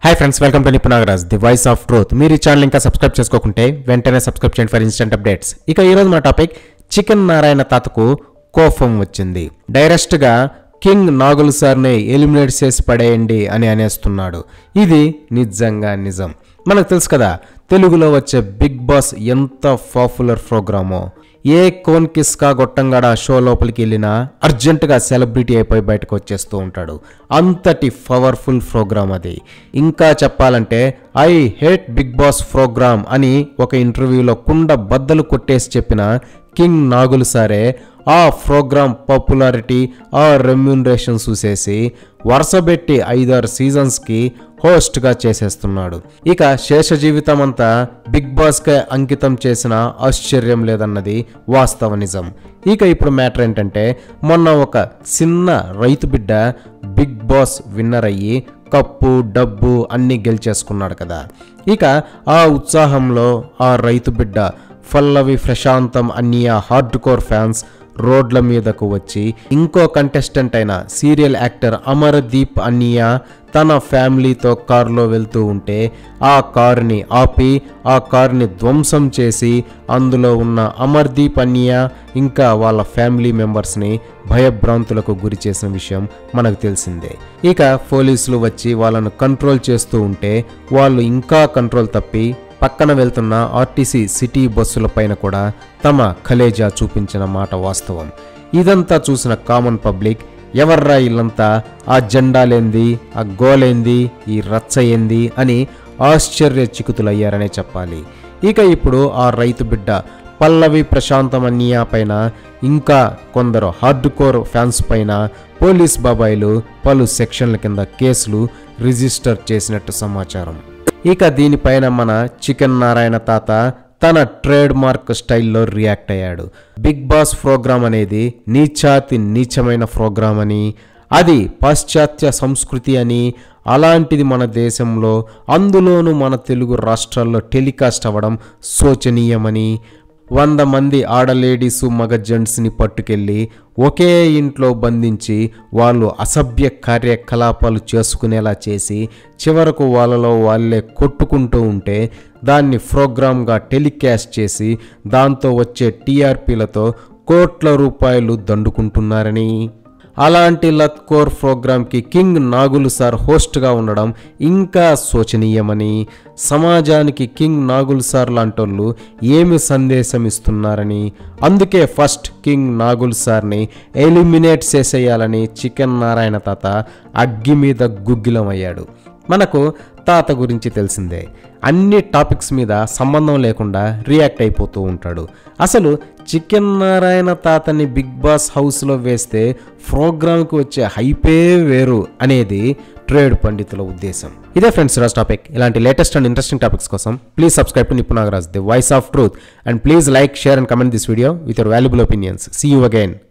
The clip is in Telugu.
Hi friends, welcome to Nipun Nagaraj, the voice of truth. మీరు ఈ ఛానల్ ఇంకా సబ్స్క్రైబ్ చేసుకోకుంటే వెంటనే సబ్స్క్రైబ్ చేయండి ఫర్ ఇన్స్టెంట్ అప్డేట్స్. ఇక ఈ రోజు మన టాపిక్ చికెన్ నారాయణ తాతకు కోపం వచ్చింది. డైరెక్ట్ గా కింగ్ నాగుల్ సార్ ని ఎలిమినేట్ చేసి పడేయండి అని అనేస్తున్నాడు. ఇది నిజంగా నిజం. మనకు తెలుసు కదా, తెలుగులో వచ్చే బిగ్ బాస్ ఎంత పాపులర్ ప్రోగ్రామో. ఏ కోన్ కిస్కా గొట్టంగాడ షో లోపలికి వెళ్ళినా అర్జెంటుగా సెలబ్రిటీ అయిపోయి బయటకు వచ్చేస్తూ ఉంటాడు. అంతటి పవర్ఫుల్ ప్రోగ్రామ్ అది. ఇంకా చెప్పాలంటే I hate Big Boss program అని ఒక ఇంటర్వ్యూలో కుండ బద్దలు కొట్టేసి చెప్పిన కింగ్ నాగుల్ సారే ఆ ప్రోగ్రామ్ పాపులారిటీ, ఆ రెమ్యూనరేషన్ చూసేసి వరుసబెట్టి 5-6 సీజన్స్కి హోస్ట్గా చేసేస్తున్నాడు. ఇక శేష జీవితం అంతా బిగ్ బాస్కే అంకితం చేసిన ఆశ్చర్యం లేదన్నది వాస్తవ నిజం. ఇక ఇప్పుడు మ్యాటర్ ఏంటంటే, మొన్న ఒక చిన్న రైతు బిడ్డ బిగ్ బాస్ విన్నర్ అయ్యి కప్పు డబ్బు అన్నీ గెలిచేసుకున్నాడు కదా. ఇక ఆ ఉత్సాహంలో ఆ రైతు బిడ్డ పల్లవి ప్రశాంతం అన్నయ్య హార్డ్ కోర్ ఫ్యాన్స్ రోడ్ల మీదకు వచ్చి ఇంకో కంటెస్టెంట్ అయిన సీరియల్ యాక్టర్ అమర్దీప్ అన్నయ్య తన ఫ్యామిలీతో కారులో వెళ్తూ ఉంటే ఆ కారుని ఆపి ఆ కారుని ధ్వంసం చేసి అందులో ఉన్న అమర్దీప్ అన్నయ్య ఇంకా వాళ్ళ ఫ్యామిలీ మెంబర్స్ని భయభ్రాంతులకు గురి చేసిన విషయం మనకు తెలిసిందే. ఇక పోలీసులు వచ్చి వాళ్ళను కంట్రోల్ చేస్తూ ఉంటే వాళ్ళు ఇంకా కంట్రోల్ తప్పి పక్కన వెళ్తున్న ఆర్టీసీ సిటీ బస్సుల పైన కూడా తమ కలేజా చూపించిన మాట వాస్తవం. ఇదంతా చూసిన కామన్ పబ్లిక్ ఎవర్రా ఇల్లంతా, ఆ జెండాలేంది, ఆ గోలేంది, ఈ రచ్చ ఏంది అని ఆశ్చర్యచకితులయ్యారనే చెప్పాలి. ఇక ఇప్పుడు ఆ రైతు బిడ్డ పల్లవి ప్రశాంతం అన్నయ్య పైన ఇంకా కొందరు హార్డ్ కోర్ ఫ్యాన్స్ పైన పోలీస్ బాబాయిలు పలు సెక్షన్ల కింద కేసులు రిజిస్టర్ చేసినట్టు సమాచారం. ఇక దీనిపైన మన చికెన్ నారాయణ తాత తన ట్రేడ్ మార్క్ స్టైల్లో రియాక్ట్ అయ్యాడు. బిగ్ బాస్ ప్రోగ్రాం అనేది నీచాతి నీచమైన ప్రోగ్రాం అని, అది పాశ్చాత్య సంస్కృతి అని, అలాంటిది మన దేశంలో అందులోనూ మన తెలుగు రాష్ట్రాల్లో టెలికాస్ట్ అవ్వడం శోచనీయమని, 100 మంది ఆడలేడీసు మగ జెంట్స్ని పట్టుకెళ్ళి ఒకే ఇంట్లో బంధించి వాళ్ళు అసభ్య కార్యకలాపాలు చేసుకునేలా చేసి చివరకు వాళ్ళలో వాళ్ళే కొట్టుకుంటూ ఉంటే దాన్ని ప్రోగ్రామ్గా టెలికాస్ట్ చేసి దాంతో వచ్చే టీఆర్పీలతో కోట్ల రూపాయలు దండుకుంటున్నారని, అలాంటి లత్కోర్ ప్రోగ్రాంకి కింగ్ నాగుల్ సార్ హోస్ట్గా ఉండడం ఇంకా శోచనీయమని, సమాజానికి కింగ్ నాగుల్ సార్ లాంటోళ్ళు ఏమి సందేశం ఇస్తున్నారని, అందుకే ఫస్ట్ కింగ్ నాగుల్ సార్ని ఎలిమినేట్ చేసేయాలని చికెన్ నారాయణ తాత అగ్గి మీద గుగ్గిలమయ్యాడు. మనకు తాత గురించి తెలిసిందే, అన్ని టాపిక్స్ మీద సంబంధం లేకుండా రియాక్ట్ అయిపోతూ ఉంటాడు. అసలు చికెన్ నారాయణ తాతని బిగ్ బాస్ హౌస్లో వేస్తే ప్రోగ్రామ్కి వచ్చే హైపే వేరు అనేది ట్రేడ్ పండితుల ఉద్దేశం. ఇదే ఫ్రెండ్స్ ఈరోజు టాపిక్. ఇలాంటి లేటెస్ట్ అండ్ ఇంట్రెస్టింగ్ టాపిక్స్ కోసం please subscribe to Nipun Nagaraj, the voice of truth, and please like, share and comment this video with your valuable opinions. See you again.